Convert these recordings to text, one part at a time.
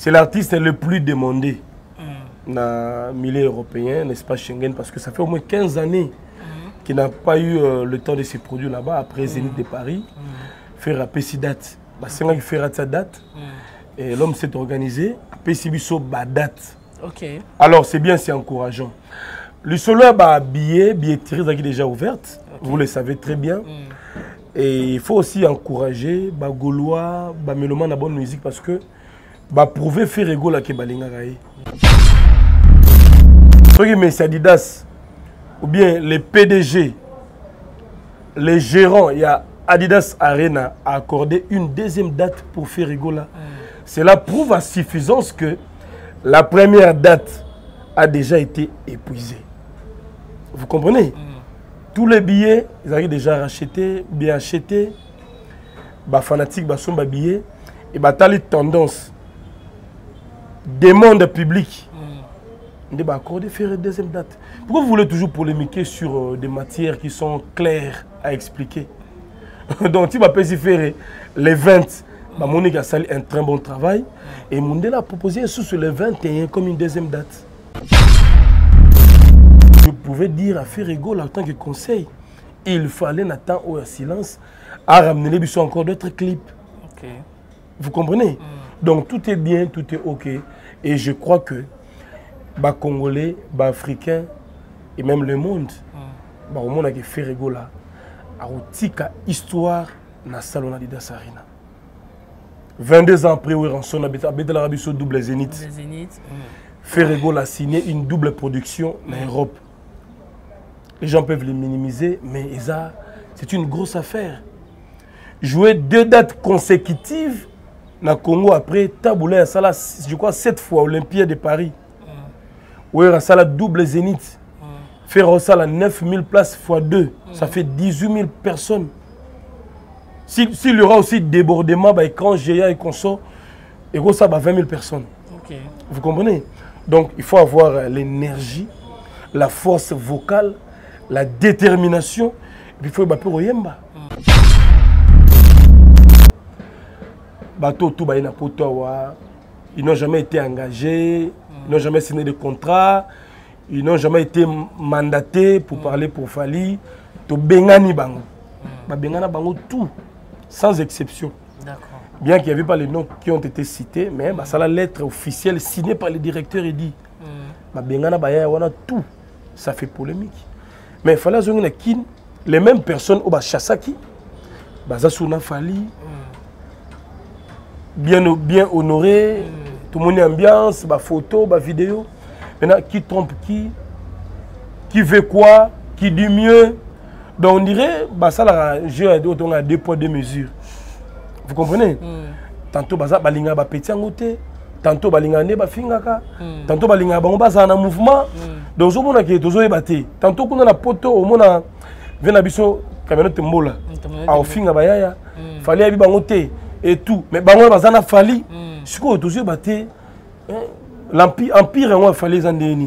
c'est l'artiste le plus demandé dans le milieu européen, l'espace Schengen, parce que ça fait au moins 15 années qu'il n'a pas eu le temps de se produire là-bas, après Zénith de Paris, faire rapper ses dates. C'est là qu'il fait sa date, et l'homme s'est organisé, après Sibiso date. Alors c'est bien, c'est encourageant. Le solo a billetterie déjà ouverte, vous le savez très bien. Et il faut aussi encourager les Gaulois, les mélomanes de bonne musique parce que prouver faire rigolo que balinga raé. Ceux qui mettent Adidas ou bien les PDG, les gérants, il y a Adidas Arena a accordé une deuxième date pour faire rigolo. Cela prouve à suffisance que la première date a déjà été épuisée. Vous comprenez? Tous les billets, ils arrivent déjà rachetés, bien achetés. Les fanatiques sont billets. Et les tendances. Demande publique. On va accorder faire une deuxième date. Pourquoi vous voulez toujours polémiquer sur des matières qui sont claires à expliquer? Donc, tu vas faire les 20. Monique a sali un très bon travail. Et Mondela a proposé sur les 21 comme une deuxième date. Je pouvais dire à Ferrego en tant que conseil, il fallait attendre au silence à ramener les bisous encore d'autres clips. Vous comprenez? Donc tout est bien, tout est ok. Et je crois que les Congolais, les Africains et même le monde, au monde a Ferrego là, a une histoire dans le salon d'Adidas Arena. 22 ans après, on a l'Arabie Saoudite double Zénith. Ferrego a signé une double production en Europe. Les gens peuvent les minimiser, mais c'est une grosse affaire. Jouer 2 dates consécutives dans le Congo après Taboulé, je crois 7 fois Olympia de Paris. Oui, ça la double Zénith. Faire ça 9000 places x 2, ça fait 18 000 personnes. S'il y aura aussi débordement, écran géant et consort, et ça va 20 000 personnes. Vous comprenez? Donc il faut avoir l'énergie, la force vocale, la détermination, et puis il faut y avoir Yemba. Ils n'ont jamais été engagés, ils n'ont jamais signé de contrat, ils n'ont jamais été mandatés pour parler pour Fali. To bengani bango. Bengana bango tout, sans exception. Bien qu'il n'y avait pas les noms qui ont été cités, mais ça la lettre officielle signée par le directeur et dit bengana baya wana tout, ça fait polémique. Mais il fallait que les mêmes personnes au Chassaki, Bazasuna Fali, bien honoré, tout le monde ambiance, photo, vidéo. Maintenant, qui trompe qui veut quoi, qui dit mieux. Donc on dirait ça la jeu à 2 poids 2 mesures. Vous comprenez? Tantôt balinga ba petit ngote, tantôt balinga ne ba fingaka, tantôt balinga bango baza na mouvement. Donc zo mona ke tozo ebate. Tantôt kuna na poto au mona vena biso kamenote mbola. A finga bayaya, fallait abi bango te et tout. Mais bango baza na fali. Siko tozo ebate. L'empire on fallait zandeni.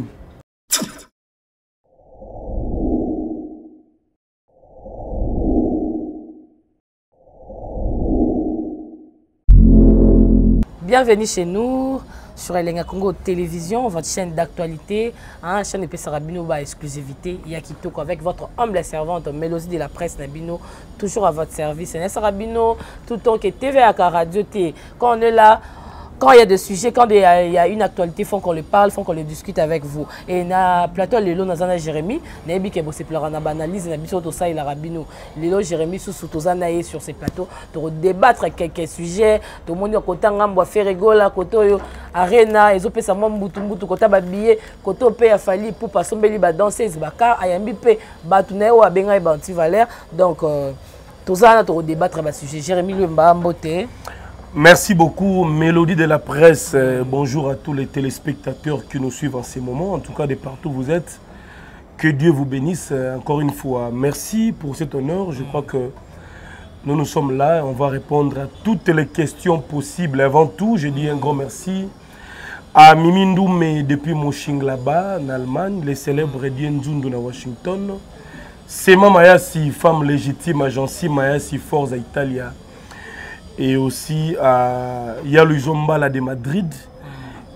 Bienvenue chez nous sur Elenga Congo Télévision, votre chaîne d'actualité, chaîne de Sarabino exclusivité, Yakitoko avec votre humble servante Mélodie de la presse Nabino, toujours à votre service. Sarabino, tout le temps que TV à Radio T, quand on est là, quand il y a des sujets, quand il y a une actualité, il faut qu'on le parle, il faut qu'on le discute avec vous. Et na plateau Lelo Nazana Jérémy, Nébi qui est plein na banalise, na biso to ça il a rabino. Lelo Jérémy sous Tozanae sur ces plateaux, pour débattre quelques sujets, tout le monde a côté ngambo faire rigola, côté arena, ils ont fait ça mbutu mbutu côté ba billet, côté pe a fali pour passer beli ba danseuse ba ka ayambi pe ba tunayo a benga ba anti valeur. Donc Tozana to débattre ba sujet. Jérémy Lumba Mbote. Merci beaucoup, Mélodie de la presse. Bonjour à tous les téléspectateurs qui nous suivent en ces moments, en tout cas de partout où vous êtes. Que Dieu vous bénisse encore une fois. Merci pour cet honneur. Je crois que nous sommes là. On va répondre à toutes les questions possibles. Avant tout, je dis un grand merci à Mimi Ndoumé depuis Moshing là-bas, en Allemagne, les célèbres Dien Nzundu à Washington. Sema Mayasi, femme légitime, agence Mayasi Forza Italia. Et aussi à Yalu Zombala de Madrid.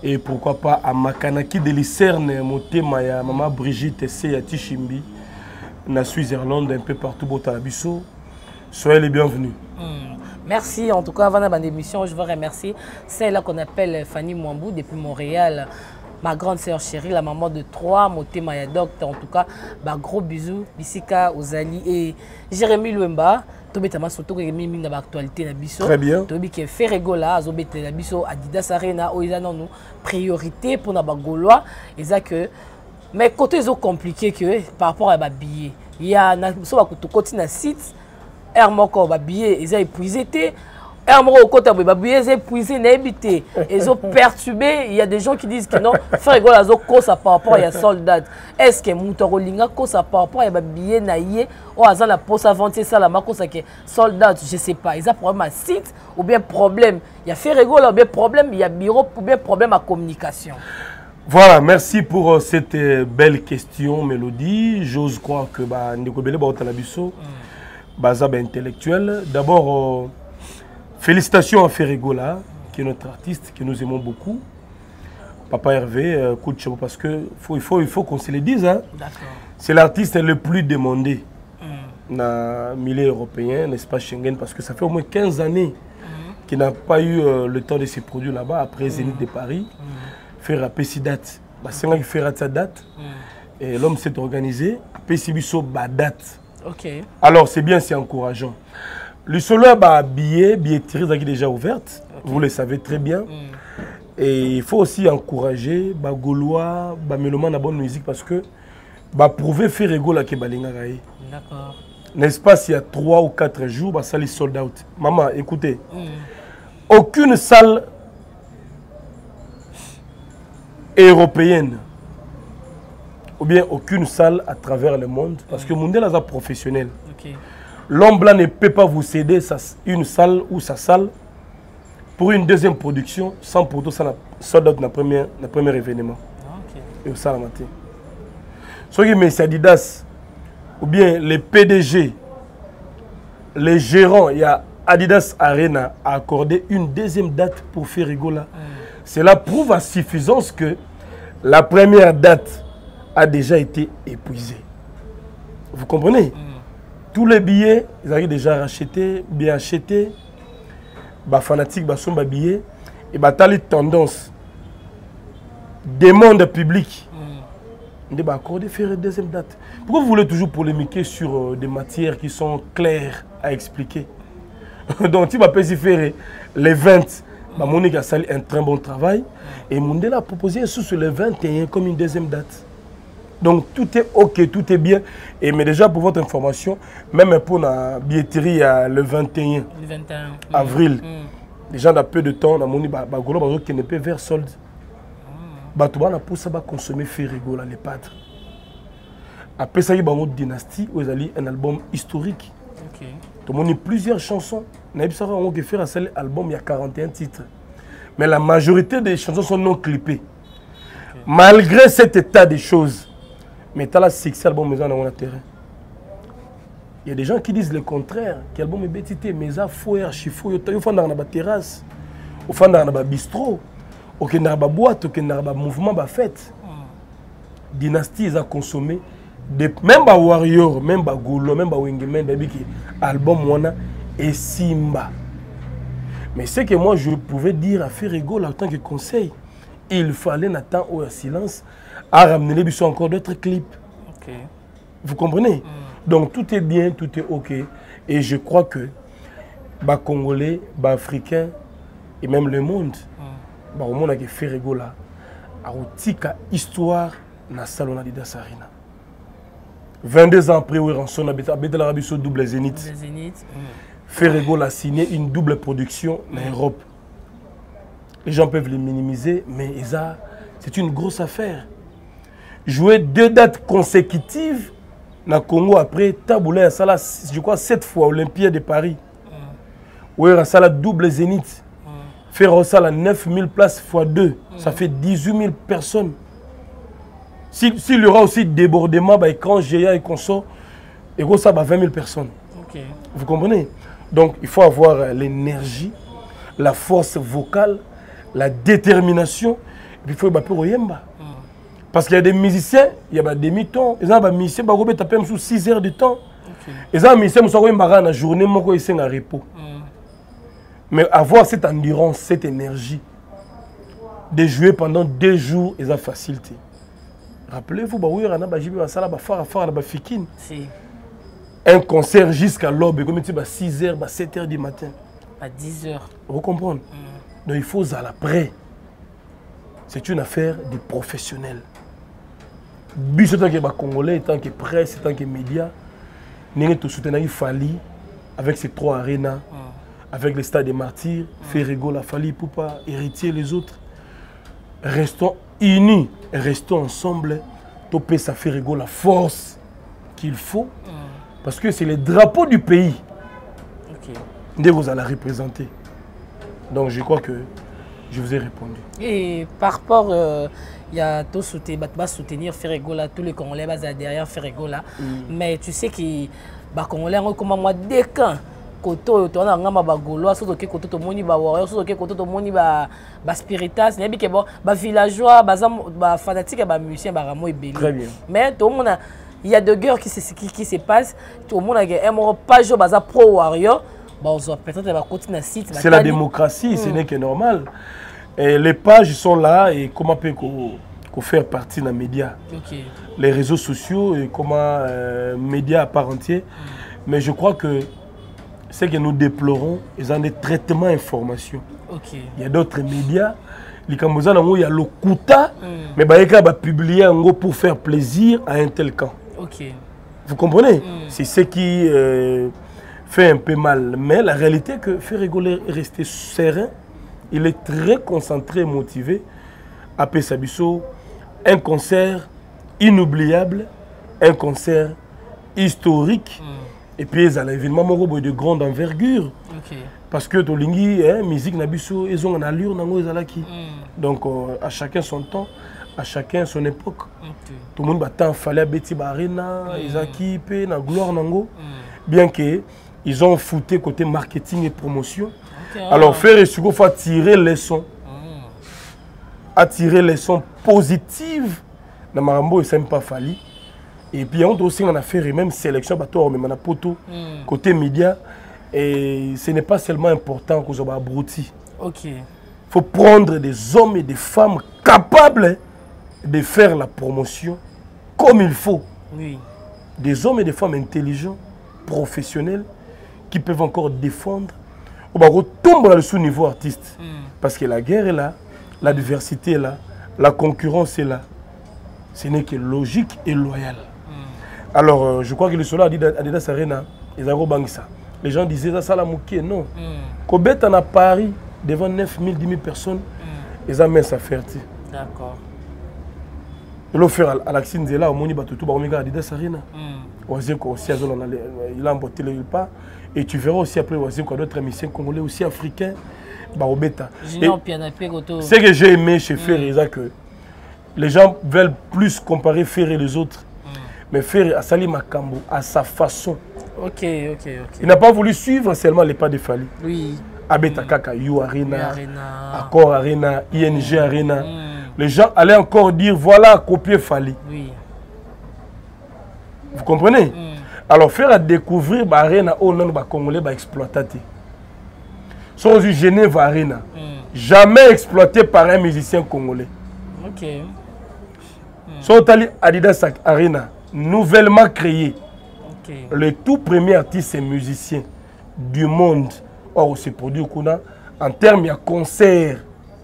Et pourquoi pas à Makanaki de Lucerne, Motema, ya Maman Brigitte, Seya Tishimbi, na Suisse-Irlande, un peu partout, Botalabiso. Soyez les bienvenus. Merci. En tout cas, avant la émission, je veux remercier celle qu'on appelle Fanny Mwambou depuis Montréal. Ma grande sœur chérie, la maman de 3, Motema ya docteur. En tout cas, bah, gros bisous. Bissika, Ozali et Jérémy Luemba. Tobetama surtout que Jérémy n'a pas actualité na biso. Très bien. Tobi qui fait Regola, Azobete na biso, Adidas Arena, Oizana nous priorité pour na Gaulois. Et ça que, mais côté ils ont compliqué que par rapport à ma billet. Il y a na so ba côté na site, Hermoko ba billet, ils ont épuisé. Hermoko côté ba billet, ils ont épuisé, na habité. Ils ont perturbé. Il y a des gens qui disent que non, faire Regola zo kosa par rapport à soldat. Est-ce que Moutoro Linga kosa par rapport à ba billet na yé ou à la poste avancer ça la makosa que soldat, je sais pas. Ils ont problème à site ou bien problème. Il y a fait Regola ou bien problème, il y a bureau ou bien problème à communication. Voilà, merci pour cette belle question, Mélodie. J'ose croire que Ndekobele Baotalabiso, Bazab intellectuel. D'abord, félicitations à Ferregola, qui est notre artiste, que nous aimons beaucoup. Papa Hervé, coup de chapeau, parce qu'il faut qu'on se le dise. Hein. C'est l'artiste le plus demandé dans le milieu européen, l'espace Schengen, parce que ça fait au moins 15 années qu'il n'a pas eu le temps de se produire là-bas, après Zénith de Paris. Faire à ces dates. C'est là qu'il fait sa date. Et l'homme s'est organisé. Pessibiso date. Alors c'est bien, c'est encourageant. Le solo a billetterie qui est déjà ouverte. Vous le savez très bien. Et il faut aussi encourager les Gaulois, les mélomanes à bonne musique parce que prouver faire Regola qui est d'accord. N'est-ce pas s'il y a 3 ou 4 jours, ça les sold out. Maman, écoutez. Aucune salle européenne ou bien aucune salle à travers le monde parce que le monde est professionnel. L'homme blanc ne peut pas vous céder une salle ou sa salle pour une deuxième production sans pour tout ça dans le premier événement. Et ça la matin. Ceux qui mettent Adidas ou bien les PDG, les gérants, il y a Adidas Arena a accordé une deuxième date pour faire Regola. Cela prouve à suffisance que la première date a déjà été épuisée. Vous comprenez? Tous les billets, ils arrivent déjà rachetés, bien achetés. Les fanatiques sont les billets. Et les tendances des mondes publics. On va accorder faire une deuxième date. Pourquoi vous voulez toujours polémiquer sur des matières qui sont claires à expliquer? Donc, tu vas faire les 20. Monique a sali un très bon travail et Mondela a proposé sur le 21 comme une deuxième date. Donc tout est ok, tout est bien. Mais déjà pour votre information, même pour la billetterie le 21 avril, déjà dans peu de temps, on a Monique qui ne peut vers solde. On a pour ça consommer Ferregola les pâtres. Après ça, il y a une dynastie où il y a un album historique. Tout le monde a plusieurs chansons. On a fait un album, il y a 41 titres. Mais la majorité des chansons sont non clippées. Malgré cet état des choses, mais tu as la succès album maison dans le terrain. Il y a des gens qui disent le contraire, que l'album est bêtité, mais ça faut archi faux. Il faut dans la terrasse, il faut dans le bistrot, il faut dans la boîte, il faut dans le mouvement, la fête. Dynastie, ils ont consommé. Même les Warriors, même les Gaulois, même les Wengemen, l'album Wana et Simba. Mais c'est que moi je pouvais dire à Ferregola en tant que conseil, il fallait attendre au silence à ramener les bisous encore d'autres clips. Vous comprenez? Donc tout est bien, tout est ok. Et je crois que les Congolais, les Africains et même le monde, au monde a Ferregola a une histoire dans la salon d'Adidas Arena. 22 ans après, Ranson a l'Arabie Saoudite double Zénith. Ferregola a signé une double production en Europe. Les gens peuvent les minimiser, mais c'est une grosse affaire. Jouer 2 dates consécutives dans le Congo après Taboula, je crois 7 fois Olympia de Paris. Où il y a double Zénith. Faire ça 9000 places x 2, ça fait 18 000 personnes. S'il y aura aussi débordement, écran géant et consort, et ça va 20 000 personnes. Vous comprenez? Donc il faut avoir l'énergie, la force vocale, la détermination puis il faut que tu yemba. Parce qu'il y a des musiciens, il y a des demi-temps. Ils ont des musiciens qui tapent sous 6 heures de temps. Ils ont des musiciens qui ont une journée qui sont en repos. Mais avoir cette endurance, cette énergie, de jouer pendant 2 jours, ils ont facilité. Rappelez-vous, il y a un concert jusqu'à l'aube, comme 6 heures, 7 heures du matin. À 10 heures. Vous comprenez? Donc il faut aller après. C'est une affaire de professionnels. Bis en tant que Congolais, en tant que presse, en tant que médias, nous avons soutenu Fali avec ces 3 arénas, avec les stades des martyrs, Ferrego, la Fali, Poupa, Héritier, les autres. Restons unis, restons ensemble. Topé, ça Ferrego la force qu'il faut, parce que c'est le drapeau du pays. Dès que vous allez représenter. Donc je crois que je vous ai répondu. Et par rapport, il y a tout soutenir Ferrego là, tous les Congolais derrière Ferrego là. Mais tu sais que les Congolais ont comme moi dès quand koto to na ngamba ba gaulois so ke koto to moni ba warrior so ke koto to moni ba spiritas ne bi ke bon ba villageois ba fanatique ba musicien ba ramo ebeli. Très bien. Mais tout le monde il y a de guerres qui se passent, tout le monde a un pas jour baza pro warrior. C'est la démocratie, ce n'est que normal. Et les pages sont là et comment peut faire partie des médias. Les réseaux sociaux et comment médias à part entière. Mais je crois que ce que nous déplorons, ils ont des traitements d'information. Il y a d'autres médias. Il y a le Kuta, mais il y a publié pour faire plaisir à un tel camp. Vous comprenez? C'est ce qui fait un peu mal. Mais la réalité est que Ferrego est resté serein. Il est très concentré et motivé. À Pessabiso, un concert inoubliable, un concert historique. Et puis, il y a l'événement de grande envergure. Parce que Tolingi, musique, ils ont une allure. Donc, à chacun son temps, à chacun son époque. Tout le monde a fallu Betty Barina, Isaki, na gloire nango. Bien qu'ils ont fouté côté marketing et promotion. Alors, faire et il faut tirer les leçons. Attirer les leçons positives. Dans Marambo, il ne pas fallu. Et puis, on a aussi fait même sélection, même poto, côté média. Et ce n'est pas seulement important que soit abruti. Il faut prendre des hommes et des femmes capables de faire la promotion comme il faut. Des hommes et des femmes intelligents, professionnels, qui peuvent encore défendre. On va retomber dans le sous-niveau artiste. Parce que la guerre est là, la diversité est là, la concurrence est là. Ce n'est que logique et loyal. Alors, je crois que le solar Adidas Arena, ils ont bangé ça. Les gens disaient ça, la mouké. Non. Kobet en a Paris, devant 9 000, 10 000 personnes, ils ont mis ça ferti. D'accord. Ils l'ont fait à l'Axine Zela, au Moni Batutu, à Adidas Arena. Il a emporté le pas. Et tu verras aussi après d'autres émissions congolais, aussi africains. Ce que j'ai aimé chez Ferré, c'est que les gens veulent plus comparer Ferré et les autres. Mais Ferré a sali Makambo à sa façon. Il n'a pas voulu suivre seulement les pas de Fali. Abeta Kaka, You Arena, Accor Arena, ING Arena. Les gens allaient encore dire voilà, copier Fali. Vous comprenez? Alors, faire découvrir l'Arena au nom de Congolais exploité. Sans Genève Arena, jamais exploité par un musicien congolais. Sans Adidas Arena, nouvellement créé. Le tout premier artiste et musicien du monde. Or, c'est produit en termes de concert.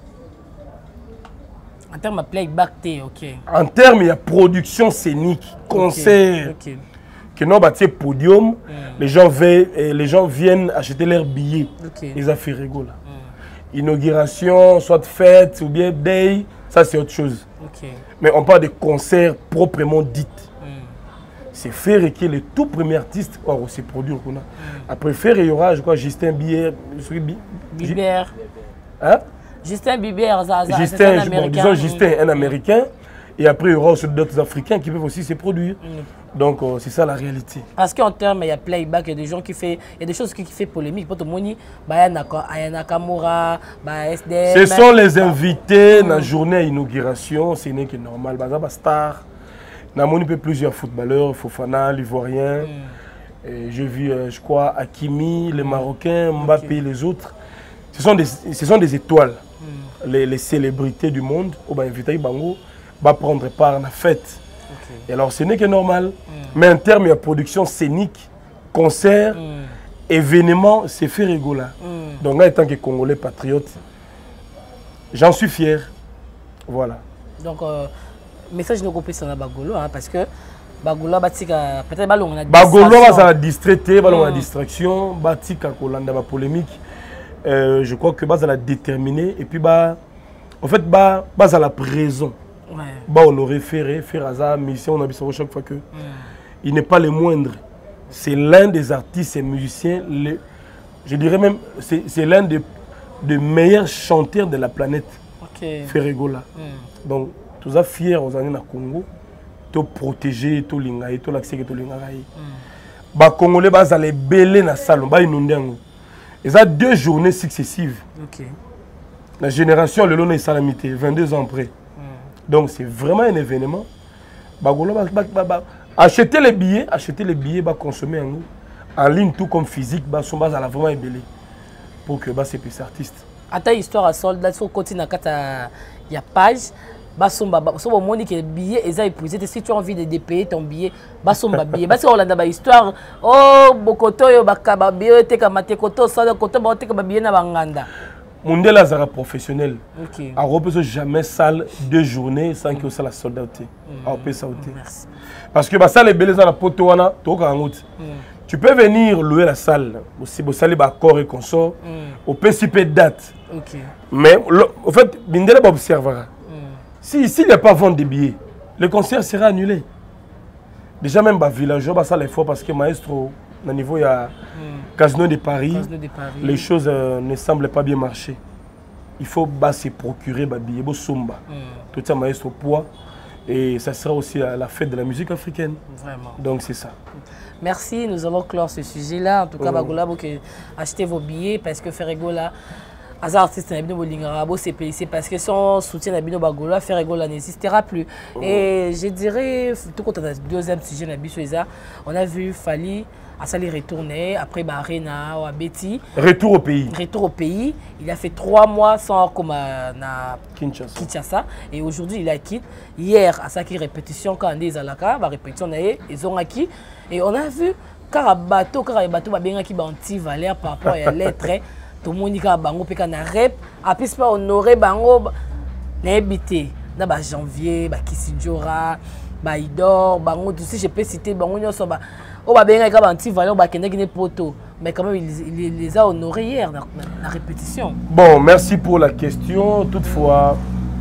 En termes de playback, en termes de production scénique, concert. Que non, podium, les gens viennent acheter leurs billets. Ils ont fait rigolo. Inauguration, soit fête ou bien day, ça c'est autre chose. Mais on parle de concert proprement dit. C'est Ferré qui est le tout premier artiste qui s'est produit. Après Ferré, il y aura, je crois, Justin Bieber. Justin Bieber, Justin, disons Justin, un Américain. Et après, il y aura aussi d'autres Africains qui peuvent aussi se produire. Donc, c'est ça la réalité. Parce qu'en termes, il y a playback, il y a des gens qui font, il y a des choses qui font polémique. Pour tout le monde, il y a Nakamura, SDM. Ce sont les invités dans la journée d'inauguration. Ce n'est que normal. Bazaba Star. Namoni peut plusieurs footballeurs, Fofana, l'Ivoirien. J'ai vu, je crois, Hakimi, les Marocains, Mbappé, les autres. Ce sont des étoiles. Les célébrités du monde. Invité Bango va prendre part à la fête. Et alors, ce n'est que normal. Mais en termes de production scénique, concert, événement, c'est fait rigoler. Donc, en tant que Congolais patriote, j'en suis fier. Voilà. Donc, message de groupe sur la Bagolo, parce que Bagolo, peut-être Bagolo, va la distraité, va la distraction, Batika Kolanda, la polémique. Je crois que Baz a la déterminer et puis en fait Baz a la prison. On aurait fait à mission, on a vu ça chaque fois que il n'est pas le moindre. C'est l'un des artistes et musiciens, je dirais même, c'est l'un des meilleurs chanteurs de la planète. Ferregola. Donc, tous les fiers aux années au Congo, to protéger, to lingaï, to l'accès, to lingaï. Ba Congolais bas aller belé na salon, ba inondango. Et ça 2 journées successives. La génération le long est salamité, 22 ans après. Donc c'est vraiment un événement. Acheter les billets, consommer en ligne tout comme physique, sont à la vraiment ébélé pour que ces petits artistes. À ta histoire à soldat, il faut continuer à y a page. Basomba moni que billet est épuisé. Si tu as envie de payer ton billet, basomba billet. Parce qu'on a une histoire. Oh, bokoto yo bakaba billet te kamate koto ça koto ba te kaba billet na banganda. Mondela zara professionnel. A repose jamais salle 2 journées sans que ça la soldaté. A repose sauter. Parce que ba salle belé za la poto wana to ka ngouti. Tu peux venir louer la salle. Si vous salez corps et consort, au principe date. Mais en fait, Bindele va observer. S'il n'y a pas vente de billets, le concert sera annulé. Déjà même les villageois, ça les fois parce que maestro, au niveau il y a Casino de Paris, les choses ne semblent pas bien marcher. Il faut se procurer des billets, tout ça maestro poids. Et ça sera aussi à la fête de la musique africaine. Vraiment. Donc c'est ça. Merci, nous allons clore ce sujet-là. En tout cas, Bagola, achetez vos billets parce que Ferregola, les artistes c'est parce que son soutien à Bino Bagola, Ferregola n'existera plus. Et je dirais, tout quand on a le 2e sujet, on a vu Fali. À ça, il retourner après Arena ou à Betty. Retour au pays. Retour au pays. Il a fait 3 mois sans comme à Kinshasa. Et aujourd'hui, il a quitté. Hier, à ça qui répétition quand on est à la cave, répétition ils ont acquis. Et on a vu car bateau va bien qui anti-valeur par rapport à la lettre. Tout le monde dit que bango peka na rep. Après pas honorer bango n'habité. Na ba janvier, ba Kisidjora, ba Idor, bango tout si je peux citer bango nyonso ba on va bien regarder anti-valeur, mais quand même, il les a honorés hier dans la répétition. Bon, merci pour la question. Toutefois,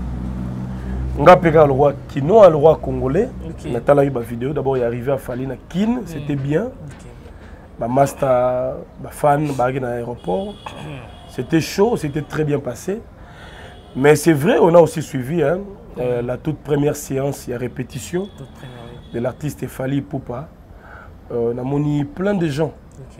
on a payé le roi Kino, le roi congolais. On a eu ma vidéo. D'abord, il est arrivé à Fali, à Kin, c'était bien. Ma master, ma fan, à l'aéroport. C'était chaud, c'était très bien passé. Mais c'est vrai, on a aussi suivi la toute première séance, il y a répétition de l'artiste Fali Poupa. On a moni plein de gens.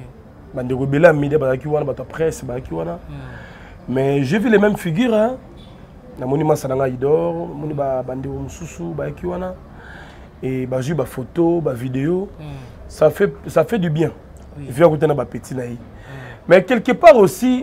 Mais j'ai vu les mêmes figures. On a moni Masananga Idor, moni Bandi Mususu, et j'ai vu des photos, des vidéos. Ça fait du bien. Mais quelque part aussi,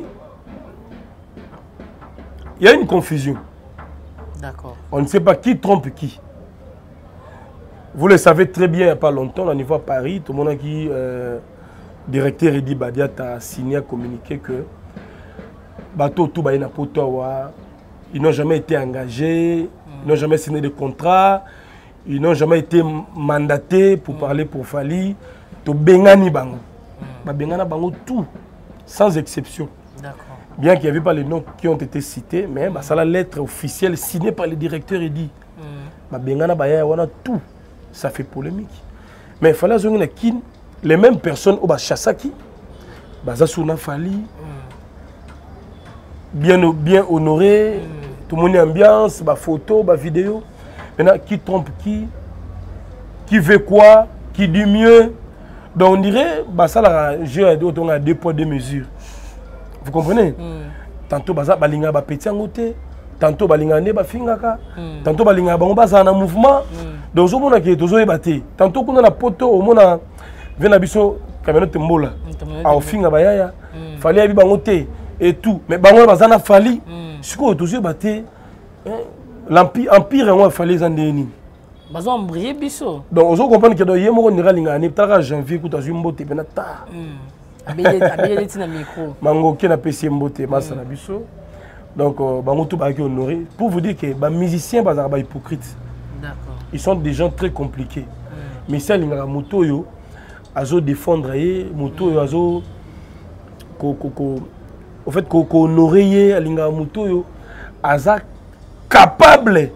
il y a une confusion. On ne sait pas qui trompe qui. Vous le savez très bien, il n'y a pas longtemps, au niveau à Paris, tout le monde a dit, directeur Edi Badiat a signé, a communiqué que bateau tout baïna potowa, ils n'ont jamais été engagés, ils n'ont jamais signé de contrat, ils n'ont jamais été mandatés pour parler pour Fali. To bengani bango, bengana bango tout, sans exception. Bien qu'il n'y avait pas les noms qui ont été cités, mais ça la lettre officielle signée par le directeur Edi. Bengana baya wana tout. Ça fait polémique. Mais il fallait que les mêmes personnes au Chassaki, Bazasouna Fali, bien honoré, tout le monde ambiance, photo, vidéo. Maintenant, qui trompe qui veut quoi, qui dit mieux. Donc on dirait, bah ça là, j'ai à 2 poids 2 mesures. Vous comprenez? Tantôt baza balinga ba petit en côté, tantôt balinga ne ba fingaka, tantôt balinga bango baza na mouvement. Donc zo mona ke tozo ebate. Tantôt kuna na poto au mona vena biso kamionete mbola. A finga bayaya, fali abi bango te et tout. Mais bango baza na fali. Siko tozo ebate. L'empire on fallait zandeni. Bazo briller biso. Donc on comprend que do yemo nira linga ni tara janvier ku tazu mbote pena ta. Abele tina micro. Mango ki na pesi mbote masa na biso. Donc bango tout ba ki honoré pour vous dire que ba musiciens bazara ba hypocrite. D'accord. Ils sont des gens très compliqués. Mais ça linga moto yo azo défendre ye moto yo azo au fait ko honorer ye linga moto yo aza capable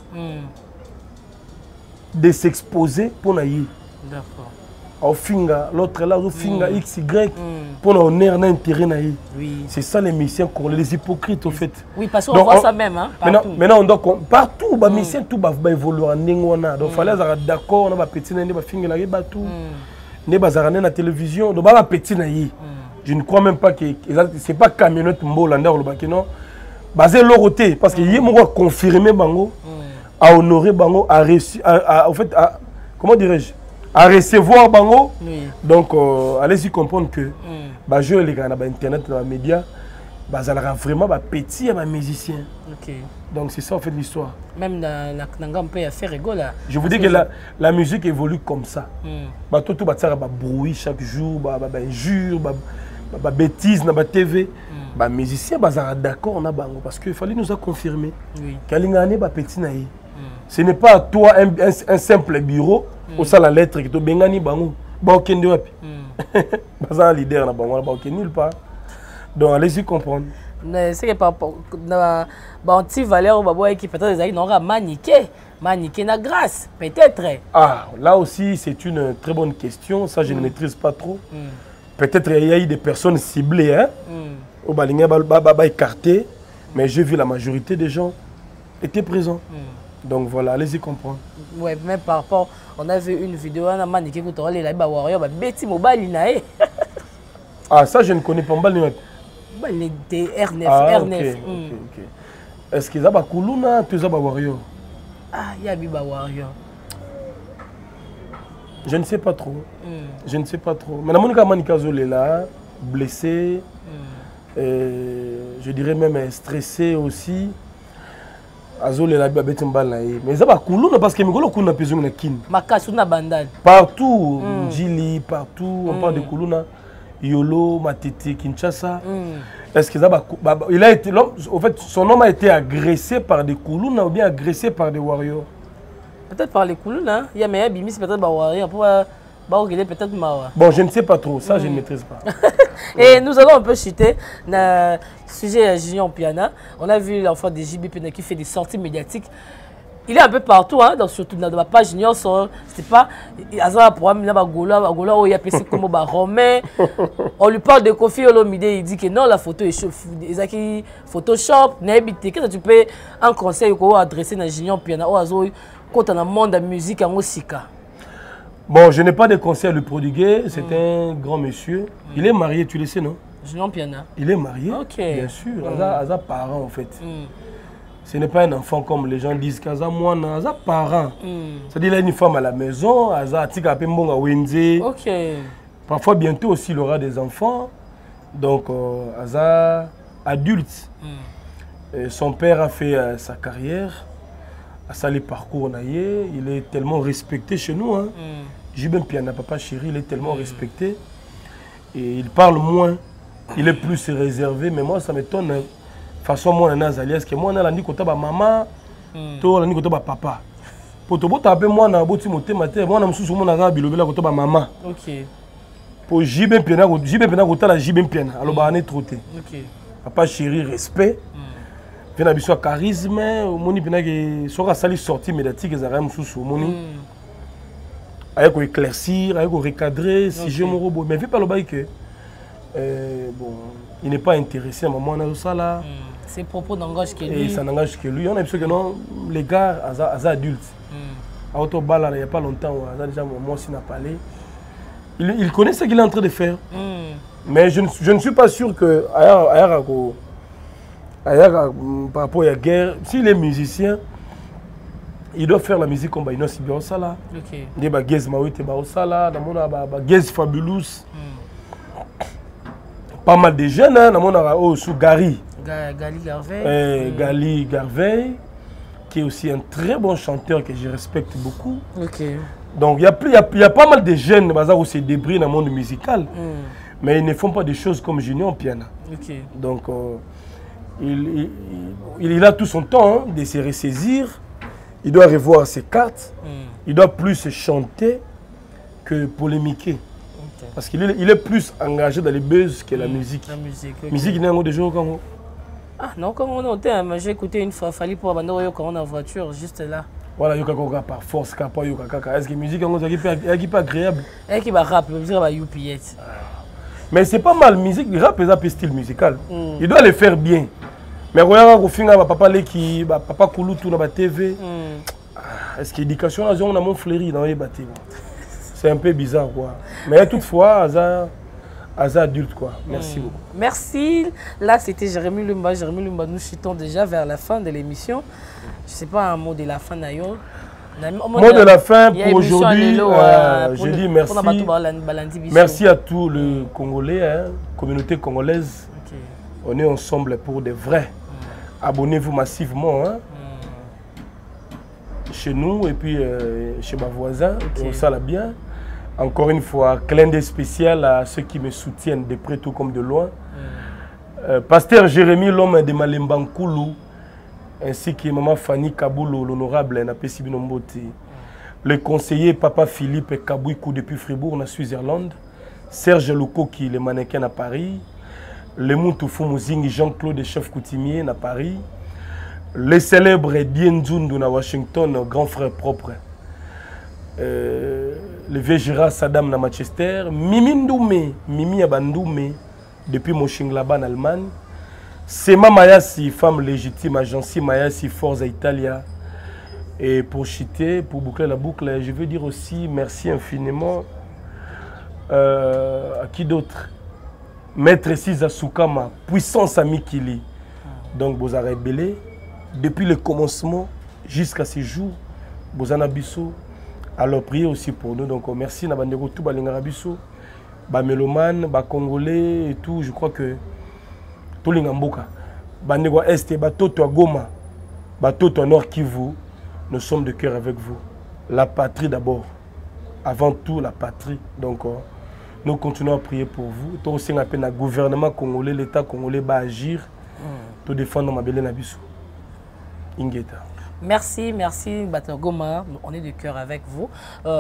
de s'exposer pour naïe. D'accord. Au finga, l'autre là, au finga XY pour honneur un intérêt naïe. Oui. C'est ça les missions, les hypocrites au fait. Oui, parce qu'on voit ça même. Hein, maintenant, on doit partout, les missions tout va évoluer en Nengwana. Donc, il fallait être d'accord, on va petit naïe, on va finga naïe, batou. Ne bazarane na télévision, donc va petit naïe. Je ne crois même pas que c'est pas camionnette mbolanda ou le bac non. Basé l'oroté parce que yé moi confirmer bango à honorer bango à en fait comment dirais-je à recevoir bango donc allez-y comprendre que bah je les gars na internet dans les médias bah ça leur vraiment bah petit à ma musicien. OK. Donc c'est ça en fait l'histoire. Même dans la peut y faire rigolo. Je vous dis que la musique évolue comme ça. Bah tout bah ça bah bruit chaque jour bah injure bah bêtises na bah TV. Bah musicien bazara d'accord na bango parce que fallait nous a confirmé kalingane ba petit naïe. Ce n'est pas toi un simple bureau au ça la lettre qui to bengani bango ba okende wapi. Bazara leader na bango ba okende nulle part. Donc allez-y comprendre. C'est que par na ba anti valeur ba boy qui peut-être des n'aura maniqué na grâce peut-être. Ah, là aussi c'est une très bonne question, ça je ne maîtrise pas trop. Peut-être il y a eu des personnes ciblées hein. Au Balinga ba écarté, mais j'ai vu la majorité des gens étaient présents. Donc voilà, allez-y comprendre. Ouais, même par rapport, on a vu une vidéo, on a maniqué que tu as les warriors, Betty Mobile Nae. Ah, ça je ne connais pas Mobile. Les R9, ah, R9. Ok. Est-ce qu'ils ont ba Kuluna, tu as ba warrior? Ah, il y a ba warrior. Je ne sais pas trop. Je ne sais pas trop. Mais la Monica Manikazo est là, blessé. Je dirais même stressé aussi. Azole la bête mbalaye. Mais ça va couler parce que Migolo kuna besoin de kin. Makasuna bandade. Partout, Djili, partout, on parle de Kuluna, Yolo, Matete, Kinshasa. Est-ce que ça va il a été au fait son nom a été agressé par des Kuluna ou bien agressé par des warriors? Peut-être par les Kuluna, il y a meilleur bimis peut-être par warrior pour peut-être Mawa. Bon, je ne sais pas trop, ça je ne maîtrise pas. Et nous allons un peu chuter dans le sujet Junior Piana. On a vu l'enfant de JB Piana qui fait des sorties médiatiques. Il est un peu partout, hein, donc surtout dans la page Junior, c'est pas un programme où il y a PC comme Romain. On lui parle de Kofi Olomide, il dit que non, la photo est Photoshop, n'habite. Qu'est-ce que tu peux un conseil qu'on va adresser dans Junior Piana quand on a un monde de musique en Osika? Bon, je n'ai pas de conseils à lui prodiguer. C'est un grand monsieur. Il est marié, tu le sais, non? Junior Piana. Il est marié, bien sûr. Il a parents, en fait. Ce n'est pas un enfant comme les gens disent qu'il a moi, il a parents. C'est-à-dire qu'il a une femme à la maison, il a un petit peu de Wendy. Parfois, bientôt aussi, il aura des enfants. Donc, il a adulte. Son père a fait sa carrière. À ça, les parcours, il est tellement respecté chez nous. Hein. JB Piana, papa chéri, il est tellement respecté. Et il parle moins. Il est plus réservé. Mais moi, ça m'étonne. De toute façon, moi, je suis alias. Moi, je suis côté maman. Toi, je suis côté papa. Pour te taper, moi, je suis côté matin. Moi, je suis côté maman. Pour JB Piana, JB Piana. Alors, je suis trotté. Papa chéri, respect. Il y a un charisme, il y a une sortie médiatique, il y a un éclaircir, il y a un recadrer, si je me robot. Mais il ne fait pas le bail que il n'est pas intéressé à un moment où ça là. C'est propos n'engagent que lui. Et ça n'engage que lui. On a l'impression que non, les gars, ils sont adultes. à Autobala, il n'y a pas longtemps, déjà moi aussi n'a parlé. Il connaît ce qu'il est en train de faire. Mais je ne suis pas sûr que par rapport à la guerre, s'il est musicien, il doit faire la musique comme Baino Sibio Sala. Il y a Gez Mawite Baosala, Gez Fabulous. Pas mal de jeunes, sous Gary. Gali Garvey, qui est aussi un très bon chanteur que je respecte beaucoup. Donc il y a pas mal de jeunes qui se débrouillent dans le monde musical, mais ils ne font pas des choses comme Junior Piana. Donc il a tout son temps de se ressaisir, il doit revoir ses cartes, il doit plus chanter que polémiquer. Parce qu'il est plus engagé dans les buzz que la musique. La musique, il y a des jours comme ah non, comme on a j'ai écouté une fois, il fallait pour abandonner quand on a voiture, juste là. Voilà, il y a par force, est-ce que la musique est pas agréable? Elle qui va rap, la musique va youpiet. Mais c'est pas mal, musique, le rap c'est un style musical. Il doit le faire bien. Mais regarde, au final, papa Leki, papa Kouloutou dans la TV. Est-ce que l'éducation, on a mon fleuri dans les bâtiments? C'est un peu bizarre, quoi. Mais toutefois, adulte, quoi. Merci beaucoup. Merci. Là, c'était Jérémy Lumba. Jérémy Lumba, nous chutons déjà vers la fin de l'émission. Je ne sais pas un mot de la fin, d'ailleurs. Mot de la fin pour aujourd'hui. Je dis merci. Merci à tous les Congolais, communauté congolaise. On est ensemble pour de vrais. Abonnez-vous massivement. Chez nous et puis chez ma voisin. On s'en bien. Encore une fois, clin d'œil spécial à ceux qui me soutiennent de près tout comme de loin. Pasteur Jérémy, l'homme de Malembankoulou, ainsi que maman Fanny Kaboulou, l'honorable Napesi Binombote. Le conseiller Papa Philippe Kabouikou depuis Fribourg, en Suisse-Irlande. Serge Lukoki, le mannequin à Paris. Le Moutoufou Mouzingi, Jean-Claude, chef coutumier à Paris. Le célèbre Dien Zundu à Washington, grand frère propre. Le vieux Gérard Saddam à Manchester. Mimi Ndoumé, Mimi Abandoume, depuis Mönchengladbach en Allemagne. Sema Mayasi, femme légitime, agence Mayasi, Forza Italia. Et pour chiter, pour boucler la boucle, je veux dire aussi merci infiniment à qui d'autre? Maître Siza Soukama, puissance Amikili. Donc, vous avez rébellé. Depuis le commencement jusqu'à ce jour, vous en avez bissou. Alors, priez aussi pour nous. Donc, merci. Nabandego tout balingarabiso, ba mélomane, ba congolais et tout. Je crois que tout l'ingamboka, bandego est, ba toto à Goma, ba toto à Nord Kivu. Nous sommes de cœur avec vous. La patrie d'abord. Avant tout, la patrie. Donc, nous continuons à prier pour vous. Tout aussi, le gouvernement congolais, l'État congolais va agir pour défendre ma belle Nabiso. Ingeta. Merci, merci Batagoma, on est de cœur avec vous.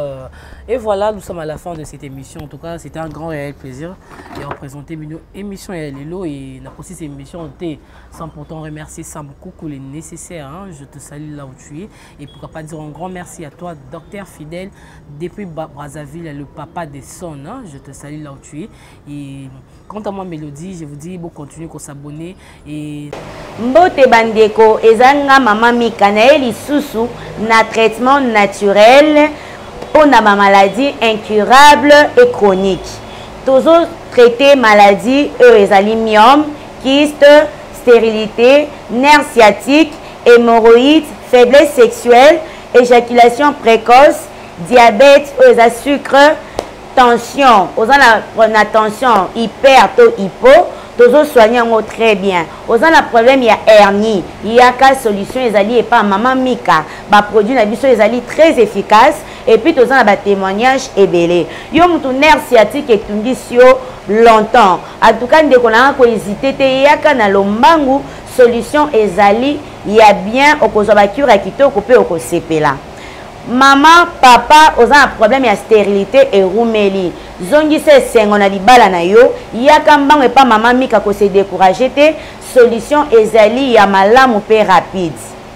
Et voilà, nous sommes à la fin de cette émission. En tout cas, c'était un grand réel plaisir de représenter une émission et Lilo et la aussi cette émission sans pourtant remercier Sam Koukou les nécessaires. Hein. Je te salue là où tu es et pourquoi pas dire un grand merci à toi, docteur fidèle depuis Brazzaville, le papa des sons. Hein. Je te salue là où tu es. Et quant à moi, Mélodie, je vous dis bon, continuez à s'abonner et Mbote bandeko ezanga mama Mikana lisusu na traitement naturel pour na maladie incurable et chronique. Toujours traiter maladie ezali myome, kyste, stérilité, nerf sciatique, hémorroïdes, faiblesse sexuelle, éjaculation précoce, diabète, sucre, tension, na tension hyper to hypo. Toujours soigner très bien. Aux la problème il y a hernie, il y a qu'à solution ezali et pas maman Mika. Ba produit na biso ezali très efficace et puis tous na ba témoignage ebelé. Yo mutu nerf sciatique et tundisio longtemps. En tout cas ndeko na ko hésiter te yaka na lombangu solution ezali il y a bien okozwa ba cure kitoko pe okosepela. Maman, papa, aux un problème de stérilité et roumeli. Zongi se sengo na libala na yo, yakambang et pas maman mika ko se décourager te, solution ezali ya malamu pe rapide.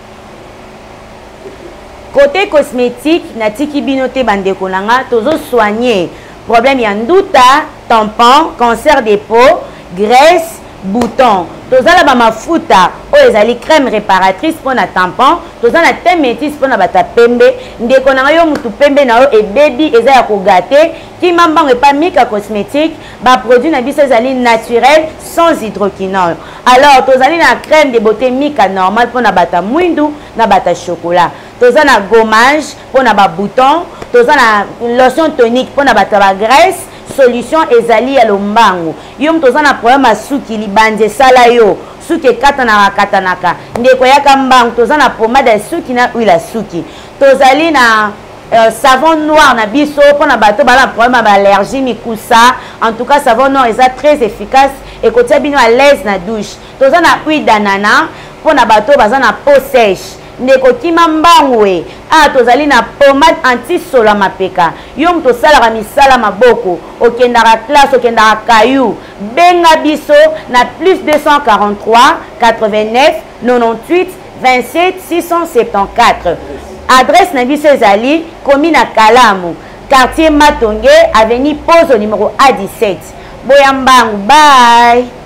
Côté cosmétique, na tiki binote bandeko nanga, tozo soigner problème ya nduta, tampon, cancer des peaux, graisse, boutons. tozala ba mafuta oyo ezali crème réparatrice pour na tampon tozala thé métis pour na bata pembe ndeko na yo mutu pembe na yo ebebi eza ya kogate kima mbango epa Mika cosmétique ba produit na biso ezali naturel sans hydroquinone alors tozali na crème de beauté Mika normal pour na bata mwindu na bata chocolat tozala na gommage pour na ba bouton tozala na lotion tonique pour na bata ba graisse solution ezali ya lombango yo mtoza na problème asuki libanje sala yo suki katanaka ndeko yaka mbango toza na pomade ya suki na huile ya suki tozali na savon noir na biso pona bato bala problème ba allergie mikusa en tout cas savon noir est très efficace et kotia bino à l'aise na douche toza na huile d'ananas pona bato baza na peau sèche ndeko kima mbangwe tozali na pomade anti-sola mapeka yo mto salaka misala maboko okendaka classe okendaka kayu benga biso na plus 243 89 98 27 674 adresse na biso ezali commune na Kalamu quartier Matonge avenue Pozo numéro A17 boya mbangu bye.